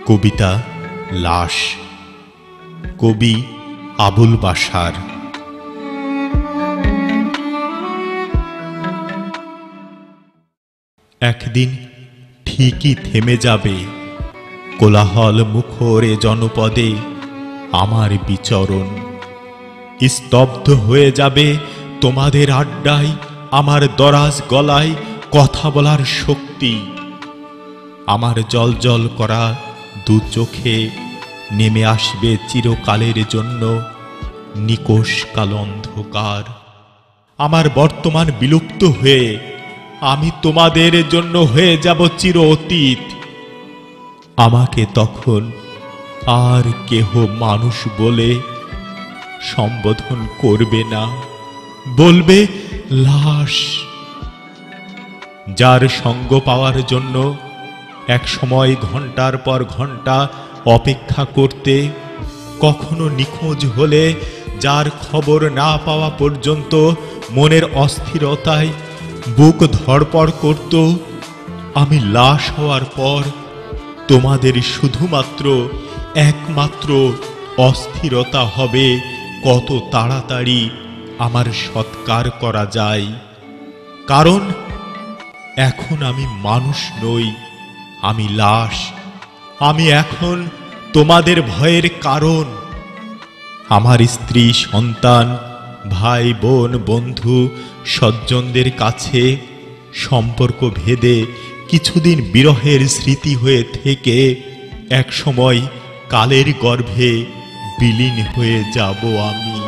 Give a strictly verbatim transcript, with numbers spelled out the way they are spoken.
কবিতা লাশ, কবি আবুল বাশার। একদিন ঠিকই থেমে যাবে কোলাহল মুখরে জনপদে আমার বিচরণ। স্তব্ধ হয়ে যাবে তোমাদের আড্ডায় আমার দরাজ গলায় কথা বলার শক্তি। আমার জলজল করা দু চোখে নেমে আসবে চিরকালের জন্য নিকোষ কাল অন্ধকার। আমার বর্তমান বিলুপ্ত হয়ে আমি তোমাদের জন্য হয়ে যাব চির অতীত। আমাকে তখন আর কেহ মানুষ বলে সম্বোধন করবে না, বলবে লাশ। যার সঙ্গ পাওয়ার জন্য এক সময় ঘন্টার পর ঘন্টা অপেক্ষা করতে, কখনো নিখোঁজ হলে যার খবর না পাওয়া পর্যন্ত মনের অস্থিরতায় বুক ধড়পড় করত, আমি লাশ হওয়ার পর তোমাদের শুধুমাত্র একমাত্র অস্থিরতা হবে কত তাড়াতাড়ি আমার সৎকার করা যায়। কারণ এখন আমি মানুষ নই, আমি লাশ। আমি এখন তোমাদের ভয়ের কারণ। আমার স্ত্রী, সন্তান, ভাই বোন, বন্ধু, সজ্জনদের কাছে সম্পর্ক ভেদে কিছুদিন বিরহের স্মৃতি হয়ে থেকে এক সময় কালের গর্ভে বিলীন হয়ে যাব আমি।